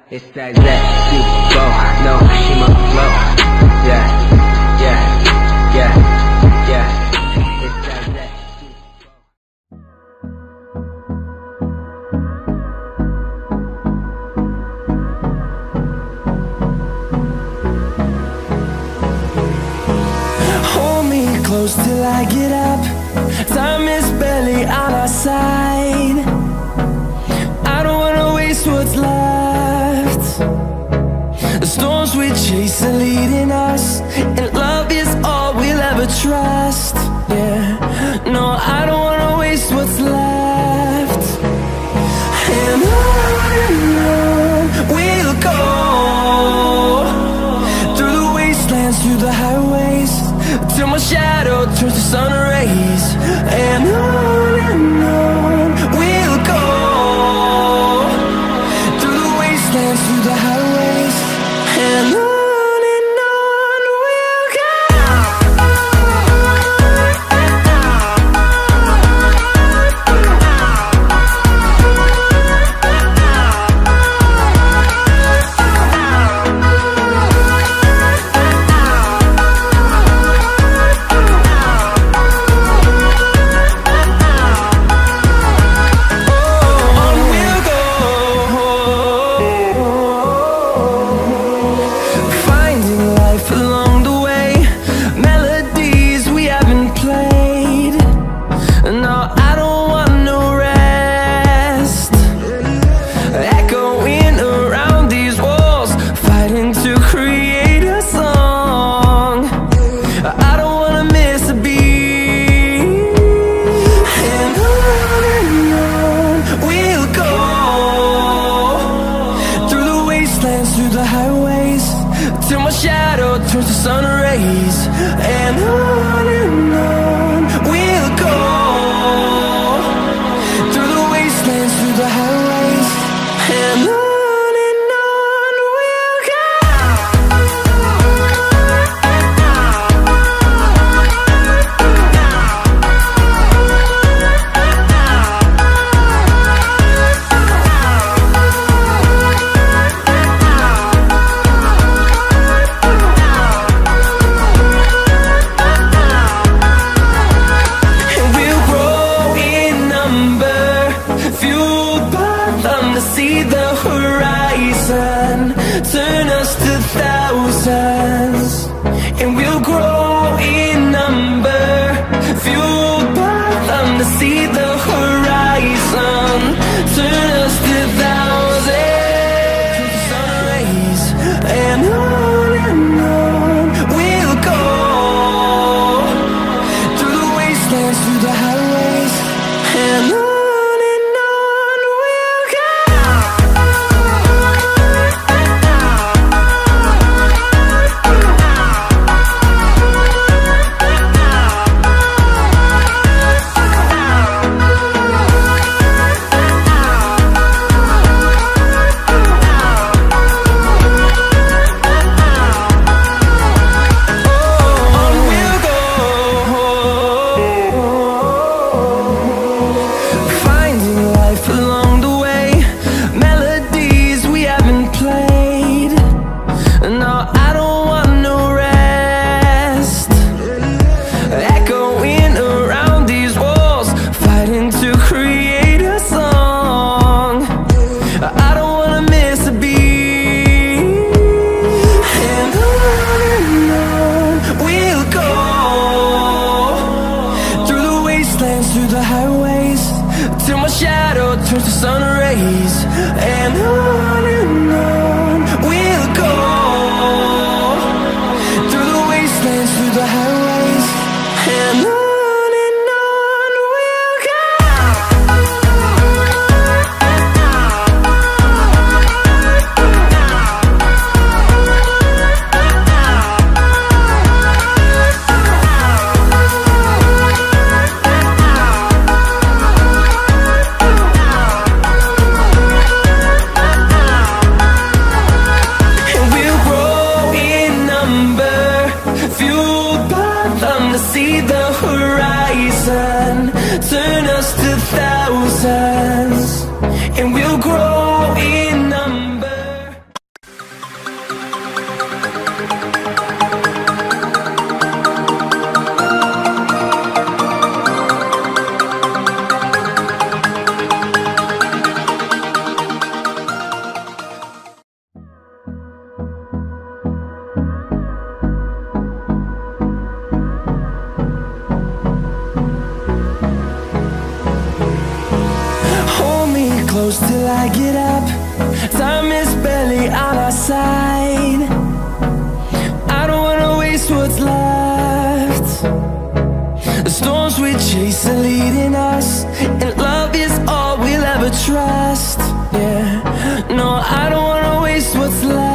It's that Zesty flow, no, she my flow. Yeah, yeah, yeah, yeah. It's that Zesty flow. Hold me close till I get up. Time is barely on our side. I don't wanna waste what's left. The storms we chase are leading us, and love is all we'll ever trust. Yeah, no, I don't wanna waste what's left. And on we'll go, through the wastelands, through the highways, till my shadow turns to sun rays. And on we'll go, through the wastelands, through the highways, and on we'll go. Through the highways, till my shadow turns to sun rays. And on we'll go, through the wastelands, through the highways, and on we'll go. See the horizon turn us to thousands, and we'll grow in number, fueled by them to see the horizon turn us to thousands. Sun rays, and on we'll go, through the wastelands, through the highways, and on. I get up. Time is barely on our side. I don't wanna waste what's left. The storms we chase are leading us, and love is all we'll ever trust. Yeah, no, I don't wanna waste what's left.